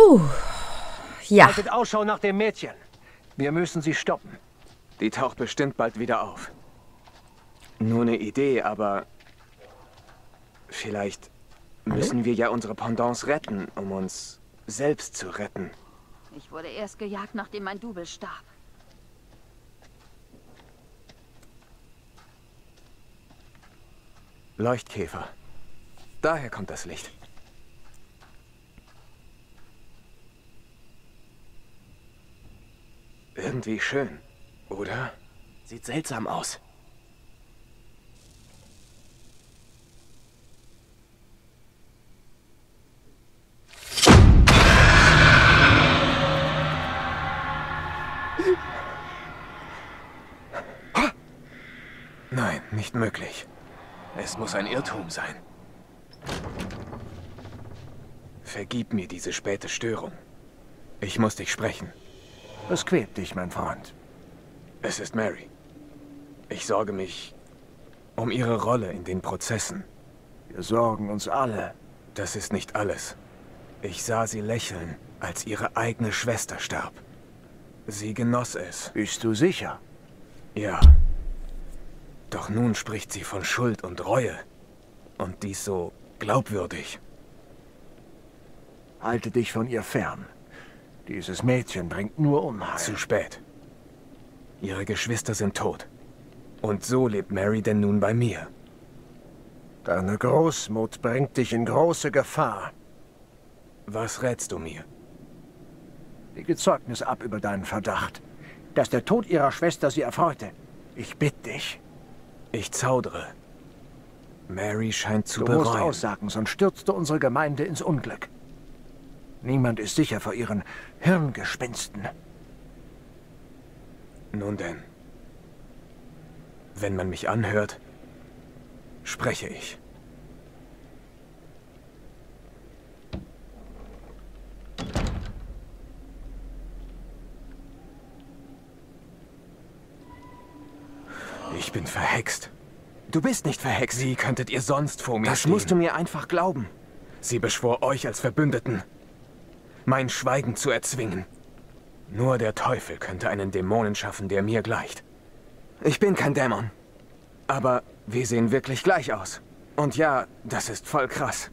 Ja. Haltet Ausschau nach dem Mädchen. Wir müssen sie stoppen. Die taucht bestimmt bald wieder auf. Nur eine Idee, aber vielleicht müssen wir ja unsere Pendants retten, um uns selbst zu retten. Ich wurde erst gejagt, nachdem mein Double starb. Leuchtkäfer. Daher kommt das Licht. Irgendwie schön, oder? Sieht seltsam aus. Nein, nicht möglich. Es muss ein Irrtum sein. Vergib mir diese späte Störung. Ich muss dich sprechen. Was quält dich, mein Freund? Es ist Mary. Ich sorge mich um ihre Rolle in den Prozessen. Wir sorgen uns alle. Das ist nicht alles. Ich sah sie lächeln, als ihre eigene Schwester starb. Sie genoss es. Bist du sicher? Ja. Doch nun spricht sie von Schuld und Reue. Und dies so glaubwürdig. Halte dich von ihr fern. Dieses Mädchen bringt nur Unheil. Zu spät. Ihre Geschwister sind tot. Und so lebt Mary denn nun bei mir. Deine Großmut bringt dich in große Gefahr. Was rätst du mir? Lege Zeugnis ab über deinen Verdacht, dass der Tod ihrer Schwester sie erfreute. Ich bitte dich. Ich zaudere. Mary scheint zu Du musst bereuen. aussagen, sonst stürzt du unsere Gemeinde ins Unglück. Niemand ist sicher vor ihren Hirngespinsten. Nun denn. Wenn man mich anhört, spreche ich. Ich bin verhext. Du bist nicht verhext. Sie könntet ihr sonst vor mir Das stehen. musst du mir einfach glauben. Sie beschwor euch als Verbündeten, mein Schweigen zu erzwingen. Nur der Teufel könnte einen Dämonen schaffen, der mir gleicht. Ich bin kein Dämon. Aber wir sehen wirklich gleich aus. Und ja, das ist voll krass.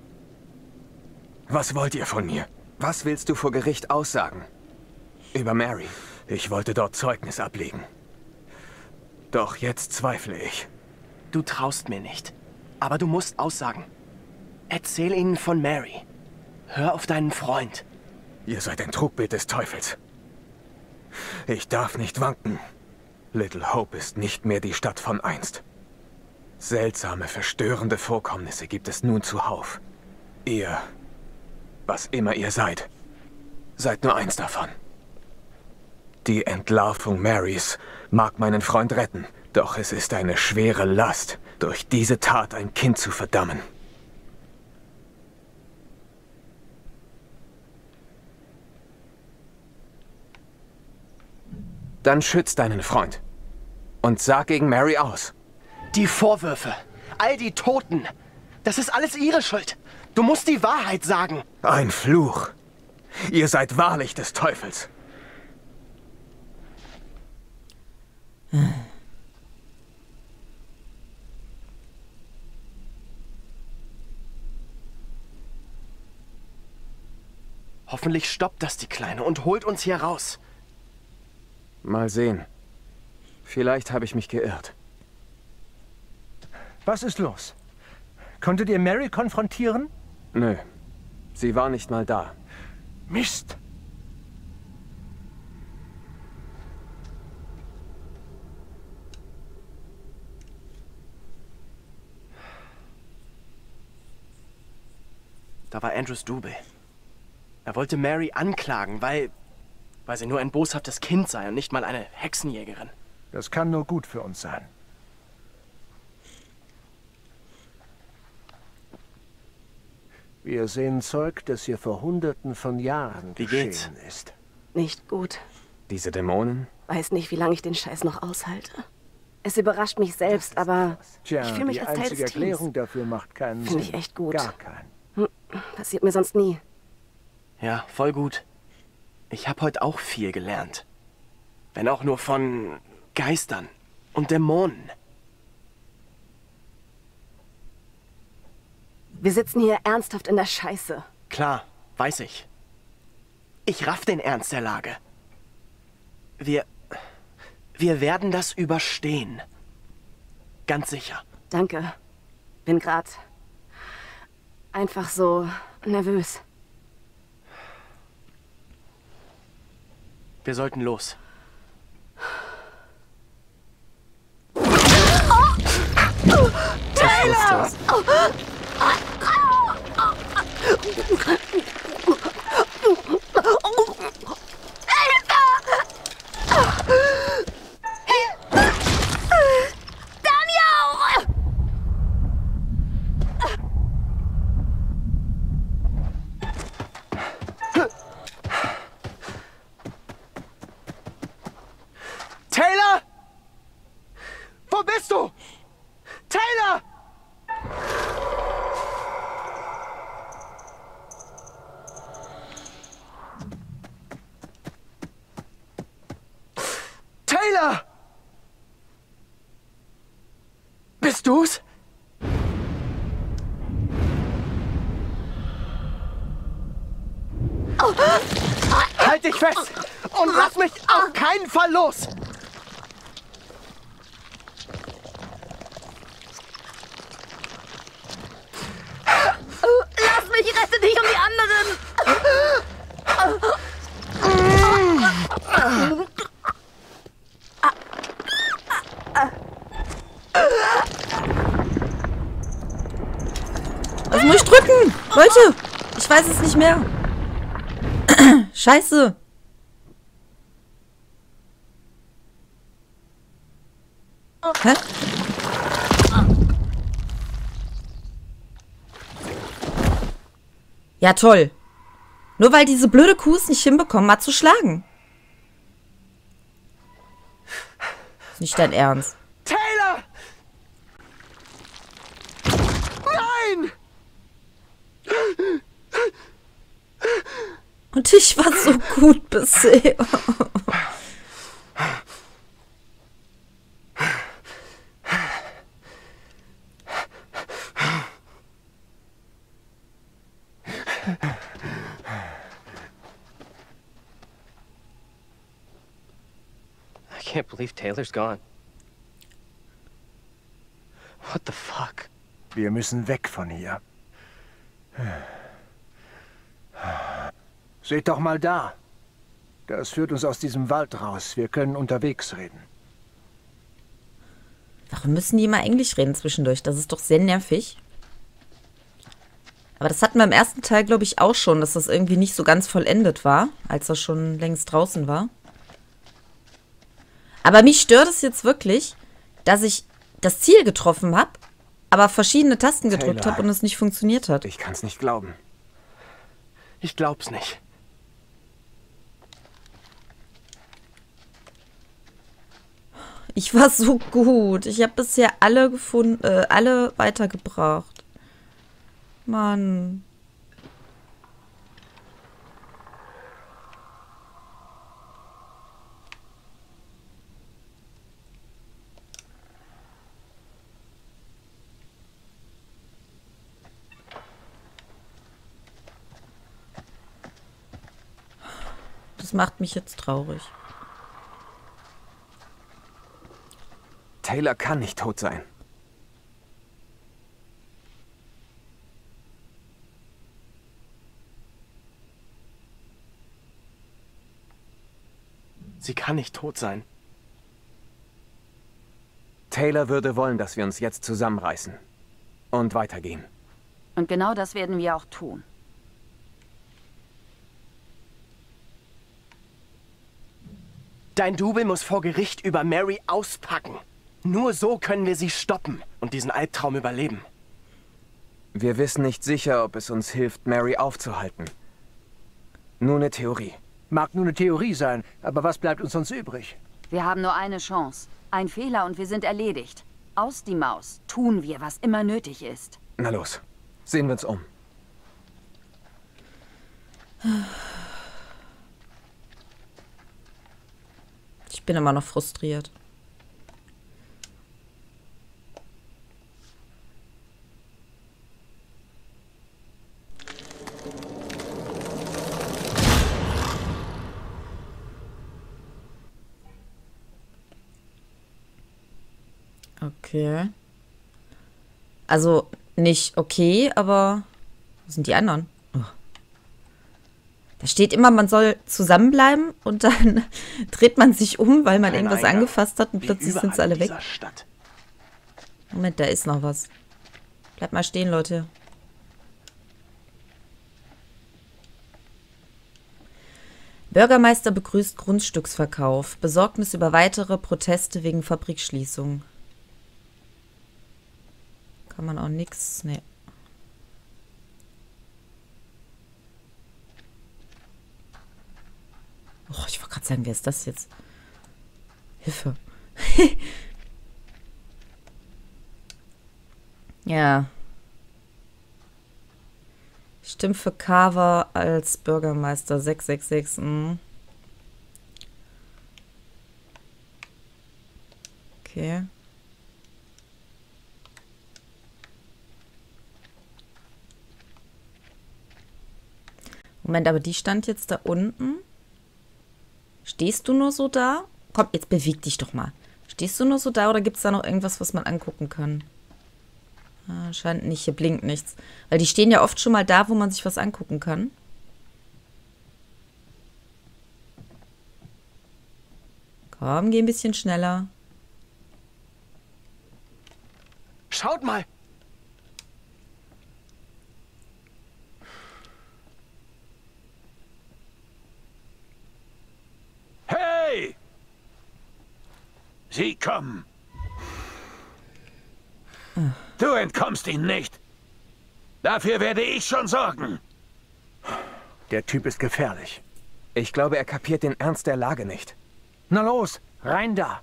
Was wollt ihr von mir? Was willst du vor Gericht aussagen? Über Mary. Ich wollte dort Zeugnis ablegen. Doch jetzt zweifle ich. Du traust mir nicht. Aber du musst aussagen. Erzähl ihnen von Mary. Hör auf deinen Freund. Ihr seid ein Trugbild des Teufels. Ich darf nicht wanken. Little Hope ist nicht mehr die Stadt von einst. Seltsame, verstörende Vorkommnisse gibt es nun zuhauf. Ihr, was immer ihr seid nur eins davon. Die Entlarvung Marys mag meinen Freund retten, doch es ist eine schwere Last, durch diese Tat ein Kind zu verdammen. Dann schütz deinen Freund. Und sag gegen Mary aus. Die Vorwürfe, all die Toten, das ist alles ihre Schuld. Du musst die Wahrheit sagen. Ein Fluch. Ihr seid wahrlich des Teufels. Hoffentlich stoppt das die Kleine und holt uns hier raus. Mal sehen. Vielleicht habe ich mich geirrt. Was ist los? Konntet ihr Mary konfrontieren? Nö. Sie war nicht mal da. Mist! Da war Andrews Double. Er wollte Mary anklagen, weil sie nur ein boshaftes Kind sei und nicht mal eine Hexenjägerin. Das kann nur gut für uns sein. Wir sehen Zeug, das hier vor Hunderten von Jahren Wie geht's? geschehen ist. Nicht gut. Diese Dämonen? Weiß nicht, wie lange ich den Scheiß noch aushalte. Es überrascht mich selbst, aber Tja, ich fühle mich die als Teil einzige des Teams. Erklärung dafür macht keinen Finde Sinn. ich echt gut. Gar keinen. Passiert mir sonst nie. Ja, voll gut. Ich habe heute auch viel gelernt. Wenn auch nur von Geistern und Dämonen. Wir sitzen hier ernsthaft in der Scheiße. Klar, weiß ich. Ich raff den Ernst der Lage. Wir werden das überstehen. Ganz sicher. Danke. Bin grad einfach so nervös. Wir sollten los. Taylor! Taylor! Wo bist du? Taylor! Taylor! Bist du's? Halt dich fest und lass mich auf keinen Fall los! Lass mich, rette dich und die anderen! Was muss ich drücken? Leute, ich weiß es nicht mehr. Scheiße. Hä? Ja, toll. Nur weil diese blöde Kuh es nicht hinbekommen hat zu schlagen. Ist nicht dein Ernst. Taylor! Nein! Und ich war so gut bisher. I can't believe Taylor's gone. What the fuck? Wir müssen weg von hier. Seht doch mal da. Das führt uns aus diesem Wald raus. Wir können unterwegs reden. Warum müssen die immer Englisch reden zwischendurch? Das ist doch sehr nervig. Aber das hatten wir im ersten Teil, glaube ich, auch schon, dass das irgendwie nicht so ganz vollendet war, als das schon längst draußen war. Aber mich stört es jetzt wirklich, dass ich das Ziel getroffen habe, aber verschiedene Tasten gedrückt habe und es nicht funktioniert hat. Ich kann's nicht glauben. Ich glaub's nicht. Ich war so gut. Ich habe bisher alle gefunden, alle weitergebracht. Mann. Das macht mich jetzt traurig. Taylor kann nicht tot sein. Sie kann nicht tot sein. Taylor würde wollen, dass wir uns jetzt zusammenreißen und weitergehen. Und genau das werden wir auch tun. Dein Double muss vor Gericht über Mary auspacken. Nur so können wir sie stoppen und diesen Albtraum überleben. Wir wissen nicht sicher, ob es uns hilft, Mary aufzuhalten. Nur eine Theorie. Mag nur eine Theorie sein, aber was bleibt uns sonst übrig? Wir haben nur eine Chance. Ein Fehler und wir sind erledigt. Aus die Maus. Tun wir, was immer nötig ist. Na los, sehen wir uns um. Ich bin immer noch frustriert. Okay. Also nicht okay, aber wo sind die anderen? Oh. Da steht immer, man soll zusammenbleiben und dann dreht man sich um, weil man irgendwas angefasst hat und plötzlich sind sie alle weg. Moment, da ist noch was. Bleibt mal stehen, Leute. Bürgermeister begrüßt Grundstücksverkauf. Besorgnis über weitere Proteste wegen Fabrikschließung. Kann man auch nix. Nee. Oh, ich wollte gerade sagen, wer ist das jetzt? Hilfe. Ja. Stimmt für Carver als Bürgermeister 666. Okay. Moment, aber die stand jetzt da unten. Stehst du nur so da? Komm, jetzt beweg dich doch mal. Stehst du nur so da oder gibt es da noch irgendwas, was man angucken kann? Ah, scheint nicht, hier blinkt nichts. Weil die stehen ja oft schon mal da, wo man sich was angucken kann. Komm, geh ein bisschen schneller. Schaut mal! Hey! Sie kommen. Du entkommst ihnen nicht. Dafür werde ich schon sorgen. Der Typ ist gefährlich. Ich glaube, er kapiert den Ernst der Lage nicht. Na los, rein da.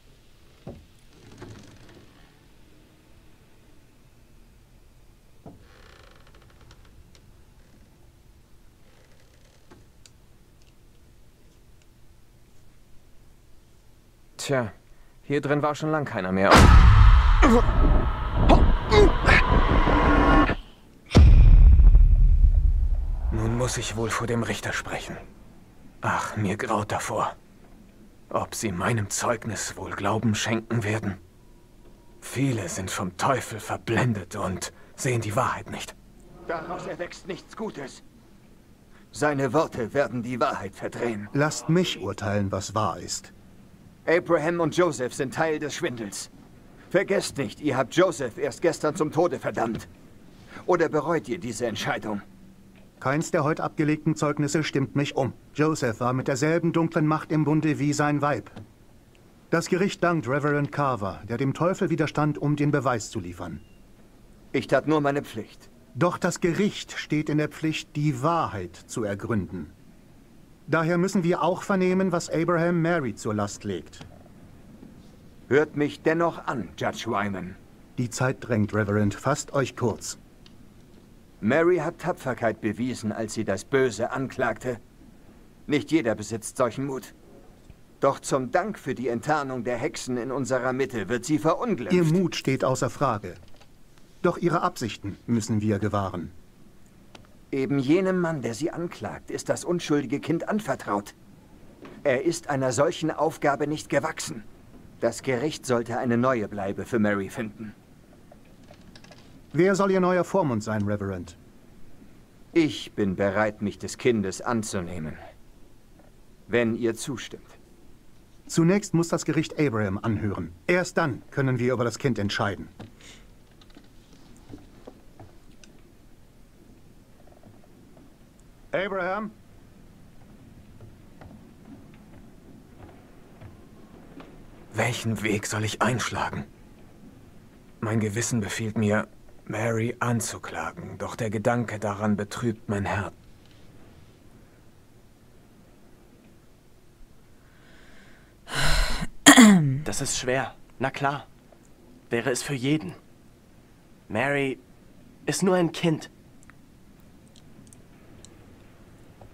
Tja, hier drin war schon lang keiner mehr. Nun muss ich wohl vor dem Richter sprechen. Ach, mir graut davor. Ob sie meinem Zeugnis wohl Glauben schenken werden? Viele sind vom Teufel verblendet und sehen die Wahrheit nicht. Daraus erwächst nichts Gutes. Seine Worte werden die Wahrheit verdrehen. Lasst mich urteilen, was wahr ist. Abraham und Joseph sind Teil des Schwindels. Vergesst nicht, ihr habt Joseph erst gestern zum Tode verdammt. Oder bereut ihr diese Entscheidung? Keins der heute abgelegten Zeugnisse stimmt mich um. Joseph war mit derselben dunklen Macht im Bunde wie sein Weib. Das Gericht dankt Reverend Carver, der dem Teufel widerstand, um den Beweis zu liefern. Ich tat nur meine Pflicht. Doch das Gericht steht in der Pflicht, die Wahrheit zu ergründen. Daher müssen wir auch vernehmen, was Abraham Mary zur Last legt. Hört mich dennoch an, Judge Wyman. Die Zeit drängt, Reverend. Fasst euch kurz. Mary hat Tapferkeit bewiesen, als sie das Böse anklagte. Nicht jeder besitzt solchen Mut. Doch zum Dank für die Enttarnung der Hexen in unserer Mitte wird sie verunglimpft. Ihr Mut steht außer Frage. Doch ihre Absichten müssen wir gewahren. Eben jenem Mann, der sie anklagt, ist das unschuldige Kind anvertraut. Er ist einer solchen Aufgabe nicht gewachsen. Das Gericht sollte eine neue Bleibe für Mary finden. Wer soll ihr neuer Vormund sein, Reverend? Ich bin bereit, mich des Kindes anzunehmen. Wenn ihr zustimmt. Zunächst muss das Gericht Abraham anhören. Erst dann können wir über das Kind entscheiden. Abraham? Welchen Weg soll ich einschlagen? Mein Gewissen befiehlt mir, Mary anzuklagen, doch der Gedanke daran betrübt mein Herz. Das ist schwer. Na klar. Wäre es für jeden. Mary ist nur ein Kind.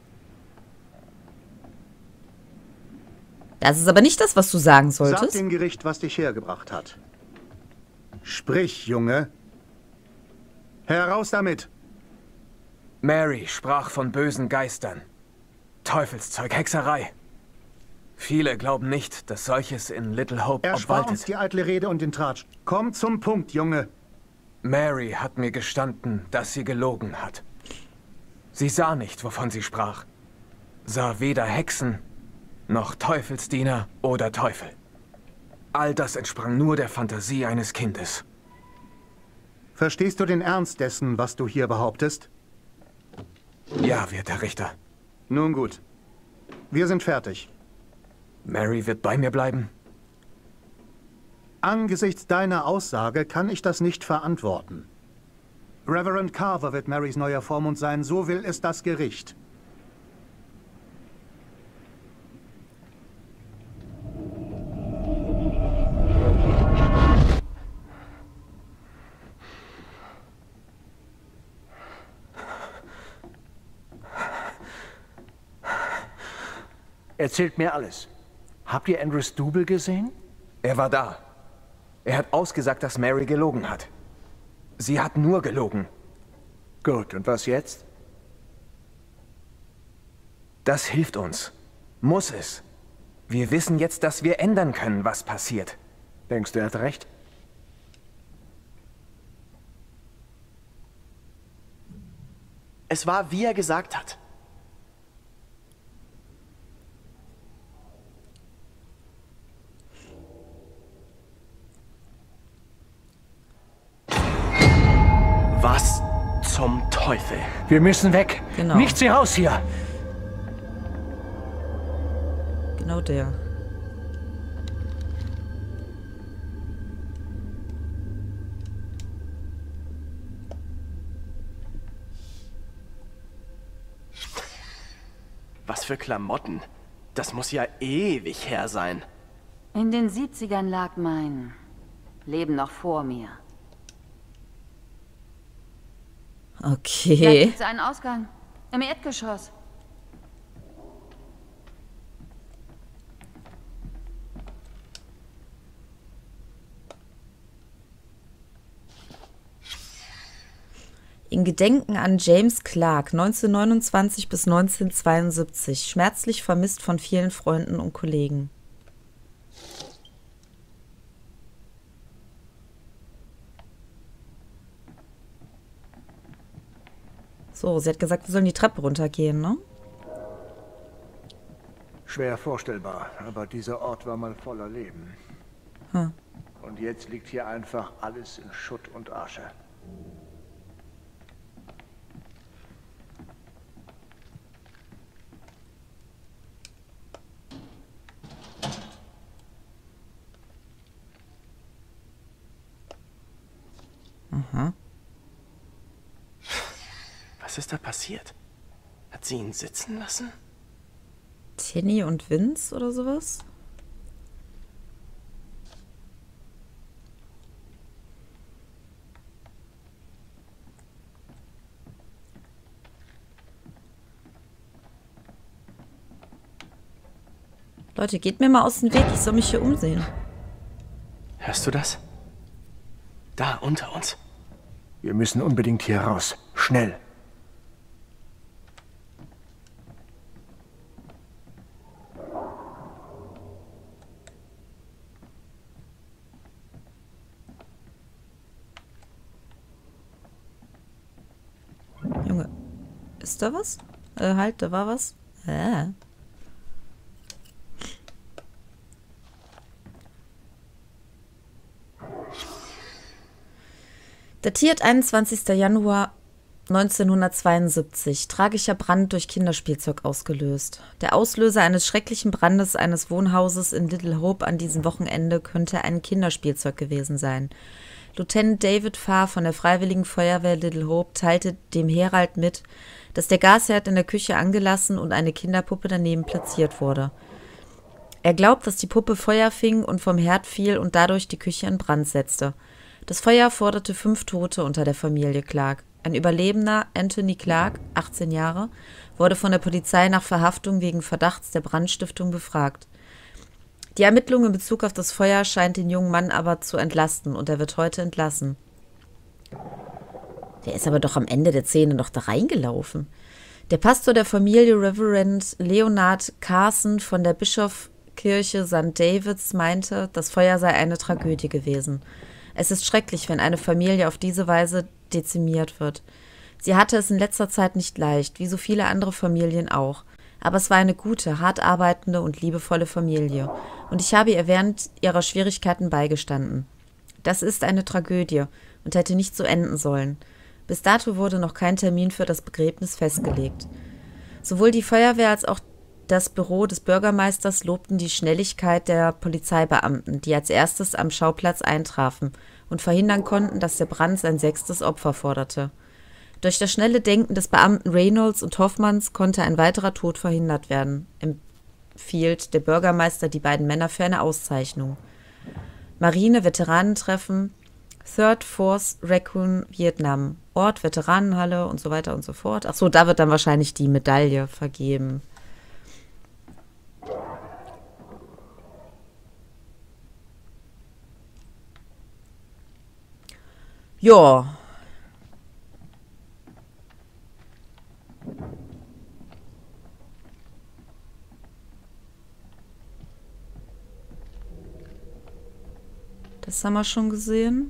Das ist aber nicht das, was du sagen Sag solltest. dem Gericht, was dich hergebracht hat. Sprich, Junge. Heraus damit! Mary sprach von bösen Geistern. Teufelszeug, Hexerei. Viele glauben nicht, dass solches in Little Hope Erspar uns obwaltet. die eitle Rede und den Tratsch. Komm zum Punkt, Junge. Mary hat mir gestanden, dass sie gelogen hat. Sie sah nicht, wovon sie sprach. Sah weder Hexen, noch Teufelsdiener oder Teufel. All das entsprang nur der Fantasie eines Kindes. Verstehst du den Ernst dessen, was du hier behauptest? Ja, werter Richter. Nun gut. Wir sind fertig. Mary wird bei mir bleiben? Angesichts deiner Aussage kann ich das nicht verantworten. Reverend Carver wird Marys neuer Vormund sein, so will es das Gericht. Erzählt mir alles. Habt ihr Andrews Double gesehen? Er war da. Er hat ausgesagt, dass Mary gelogen hat. Sie hat nur gelogen. Gut, und was jetzt? Das hilft uns. Muss es. Wir wissen jetzt, dass wir ändern können, was passiert. Denkst du, er hat recht? Es war, wie er gesagt hat. Was zum Teufel? Wir müssen weg. Genau. Nichts hier raus hier. Genau der. Was für Klamotten. Das muss ja ewig her sein. In den 70ern lag mein Leben noch vor mir. Da Okay. gibt's einen Ausgang. Im Erdgeschoss. In Gedenken an James Clark, 1929 bis 1972, schmerzlich vermisst von vielen Freunden und Kollegen. So, sie hat gesagt, wir sollen die Treppe runtergehen, ne? Schwer vorstellbar, aber dieser Ort war mal voller Leben. Und jetzt liegt hier einfach alles in Schutt und Asche. Was ist da passiert? Hat sie ihn sitzen lassen? Tinny und Vince oder sowas? Leute, geht mir mal aus dem Weg, ich soll mich hier umsehen. Hörst du das? Da, unter uns. Wir müssen unbedingt hier raus. Schnell. Junge, ist da was? Halt, da war was. Datiert 21. Januar 1972. Tragischer Brand durch Kinderspielzeug ausgelöst. Der Auslöser eines schrecklichen Brandes eines Wohnhauses in Little Hope an diesem Wochenende könnte ein Kinderspielzeug gewesen sein. Lieutenant David Farr von der Freiwilligen Feuerwehr Little Hope teilte dem Herald mit, dass der Gasherd in der Küche angelassen und eine Kinderpuppe daneben platziert wurde. Er glaubt, dass die Puppe Feuer fing und vom Herd fiel und dadurch die Küche in Brand setzte. Das Feuer forderte 5 Tote unter der Familie Clark. Ein Überlebender, Anthony Clark, 18 Jahre, wurde von der Polizei nach Verhaftung wegen Verdachts der Brandstiftung befragt. Die Ermittlung in Bezug auf das Feuer scheint den jungen Mann aber zu entlasten und er wird heute entlassen. Der ist aber doch am Ende der Szene noch da reingelaufen. Der Pastor der Familie, Reverend Leonard Carson von der Bischofskirche St. Davids, meinte, das Feuer sei eine Tragödie gewesen. Es ist schrecklich, wenn eine Familie auf diese Weise dezimiert wird. Sie hatte es in letzter Zeit nicht leicht, wie so viele andere Familien auch. Aber es war eine gute, hart arbeitende und liebevolle Familie. Und ich habe ihr während ihrer Schwierigkeiten beigestanden. Das ist eine Tragödie und hätte nicht so enden sollen. Bis dato wurde noch kein Termin für das Begräbnis festgelegt. Sowohl die Feuerwehr als auch das Büro des Bürgermeisters lobten die Schnelligkeit der Polizeibeamten, die als erstes am Schauplatz eintrafen und verhindern konnten, dass der Brand sein 6. Opfer forderte. Durch das schnelle Denken des Beamten Reynolds und Hoffmanns konnte ein weiterer Tod verhindert werden, empfiehlt der Bürgermeister die beiden Männer für eine Auszeichnung. Marine-Veteranentreffen, 3rd Force Raccoon, Vietnam, Ort, Veteranenhalle und so weiter und so fort. Achso, da wird dann wahrscheinlich die Medaille vergeben. Ja. Das haben wir schon gesehen.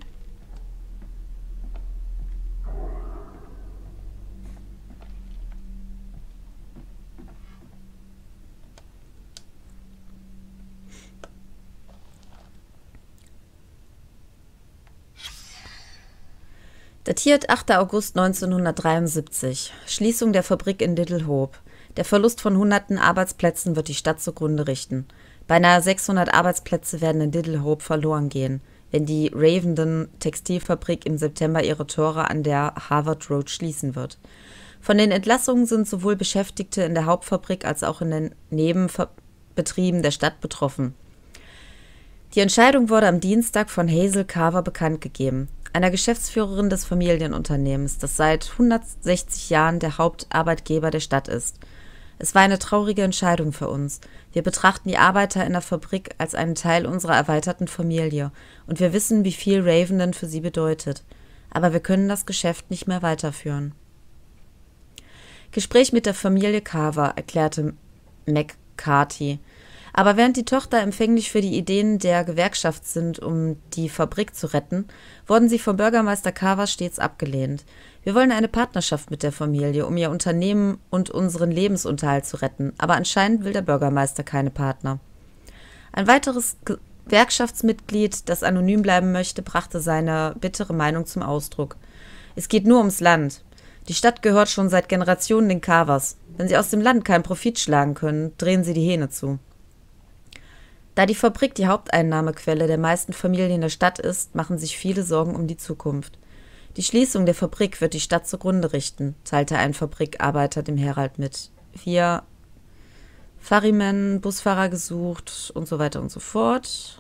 Datiert 8. August 1973. Schließung der Fabrik in Little Hope. Der Verlust von hunderten Arbeitsplätzen wird die Stadt zugrunde richten. Beinahe 600 Arbeitsplätze werden in Little Hope verloren gehen, wenn die Ravenden Textilfabrik im September ihre Tore an der Harvard Road schließen wird. Von den Entlassungen sind sowohl Beschäftigte in der Hauptfabrik als auch in den Nebenbetrieben der Stadt betroffen. Die Entscheidung wurde am Dienstag von Hazel Carver bekannt gegeben, einer Geschäftsführerin des Familienunternehmens, das seit 160 Jahren der Hauptarbeitgeber der Stadt ist. Es war eine traurige Entscheidung für uns. Wir betrachten die Arbeiter in der Fabrik als einen Teil unserer erweiterten Familie und wir wissen, wie viel Ravenden für sie bedeutet. Aber wir können das Geschäft nicht mehr weiterführen. Gespräch mit der Familie Carver, erklärte McCarthy. Aber während die Tochter empfänglich für die Ideen der Gewerkschaft sind, um die Fabrik zu retten, wurden sie vom Bürgermeister Carver stets abgelehnt. Wir wollen eine Partnerschaft mit der Familie, um ihr Unternehmen und unseren Lebensunterhalt zu retten, aber anscheinend will der Bürgermeister keine Partner. Ein weiteres Gewerkschaftsmitglied, das anonym bleiben möchte, brachte seine bittere Meinung zum Ausdruck. Es geht nur ums Land. Die Stadt gehört schon seit Generationen den Carvers. Wenn sie aus dem Land keinen Profit schlagen können, drehen sie die Hähne zu. Da die Fabrik die Haupteinnahmequelle der meisten Familien der Stadt ist, machen sich viele Sorgen um die Zukunft. Die Schließung der Fabrik wird die Stadt zugrunde richten, teilte ein Fabrikarbeiter dem Herald mit. Wir Ferrymen, Busfahrer gesucht und so weiter und so fort.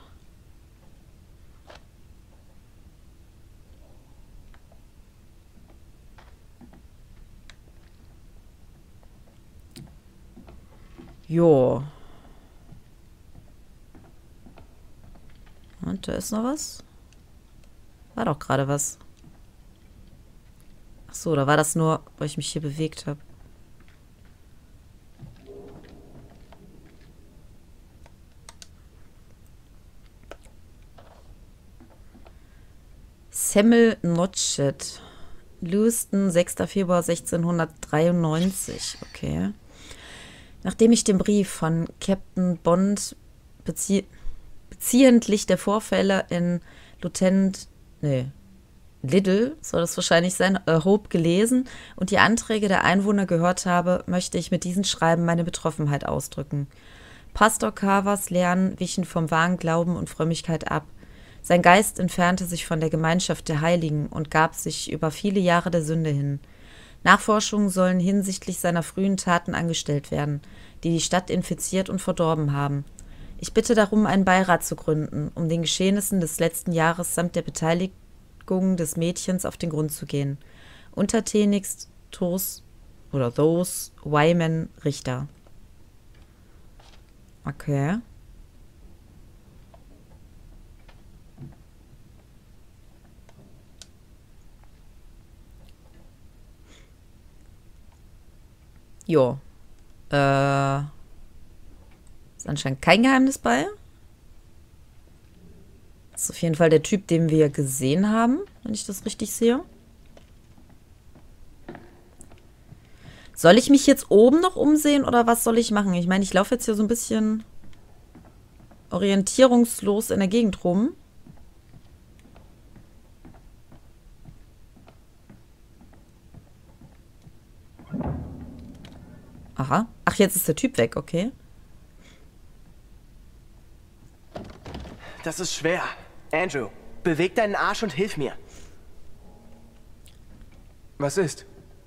Jo. Und da ist noch was? War doch gerade was. Ach so, da war das nur, weil ich mich hier bewegt habe. Samuel Notchett. Lewiston, 6. Februar 1693. Okay. Nachdem ich den Brief von Captain Bond beziehentlich der Vorfälle in Little, soll das wahrscheinlich sein, Hope gelesen und die Anträge der Einwohner gehört habe, möchte ich mit diesen Schreiben meine Betroffenheit ausdrücken. Pastor Carvers Lehren wichen vom wahren Glauben und Frömmigkeit ab. Sein Geist entfernte sich von der Gemeinschaft der Heiligen und gab sich über viele Jahre der Sünde hin. Nachforschungen sollen hinsichtlich seiner frühen Taten angestellt werden, die die Stadt infiziert und verdorben haben. Ich bitte darum, einen Beirat zu gründen, um den Geschehnissen des letzten Jahres samt der Beteiligung des Mädchens auf den Grund zu gehen. Untertänigst Those Wyman Richter. Okay. Jo. Ist anscheinend kein Geheimnis bei. Das ist auf jeden Fall der Typ, den wir gesehen haben, wenn ich das richtig sehe. Soll ich mich jetzt oben noch umsehen oder was soll ich machen? Ich meine, ich laufe jetzt hier so ein bisschen orientierungslos in der Gegend rum. Aha. Ach, jetzt ist der Typ weg, okay. Das ist schwer. Andrew, beweg deinen Arsch und hilf mir. Was ist?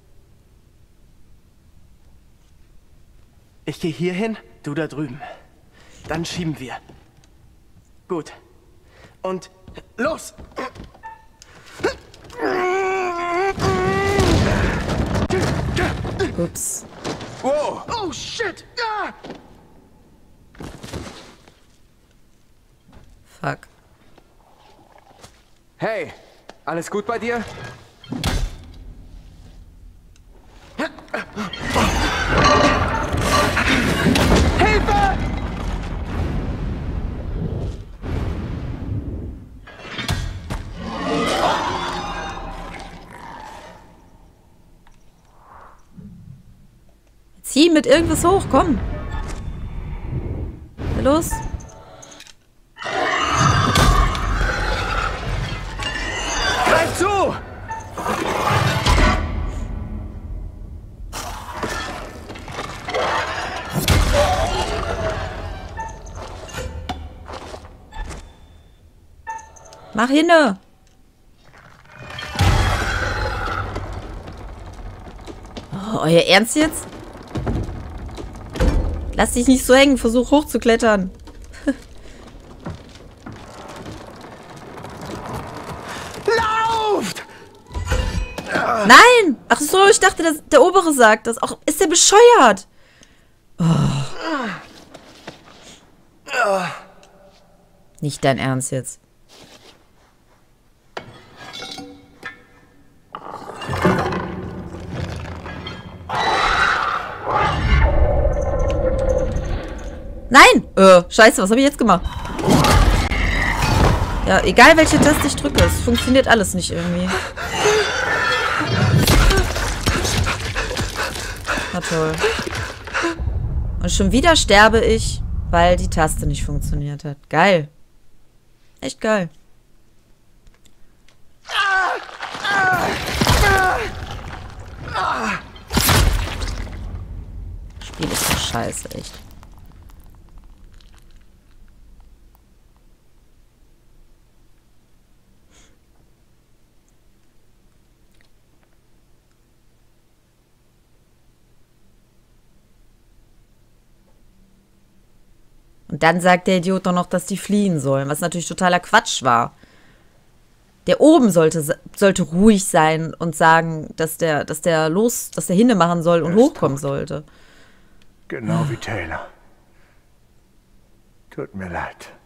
Ich gehe hier hin, du da drüben. Dann schieben wir. Gut. Und los! Ups. Wow! Oh, shit! Ah! Fuck. Hey, alles gut bei dir? Hilfe! Zieh mit irgendwas hoch, komm. Na los. Greif zu! Mach hinne. Oh, euer Ernst jetzt? Lass dich nicht so hängen, versuch hochzuklettern. Lauft! Nein! Ach so, ich dachte, der obere sagt das. Auch ist der bescheuert? Oh. Nicht dein Ernst jetzt. Nein! Scheiße, was habe ich jetzt gemacht? Ja, egal welche Taste ich drücke, es funktioniert alles nicht irgendwie. Na toll. Und schon wieder sterbe ich, weil die Taste nicht funktioniert hat. Geil. Echt geil. Das Spiel ist doch scheiße, echt. Und dann sagt der Idiot doch noch, dass die fliehen sollen, was natürlich totaler Quatsch war. Der oben sollte ruhig sein und sagen, dass der Hinde machen soll und hochkommen sollte. Genau wie Taylor. Tut mir leid.